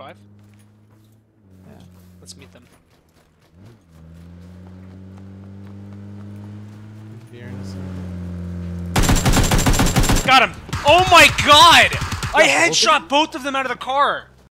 5? Yeah. Let's meet them. Got him! Oh my god! I headshot both of them out of the car!